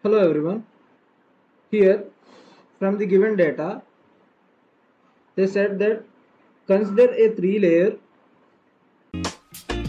Hello everyone. Here from the given data they said that consider a three layer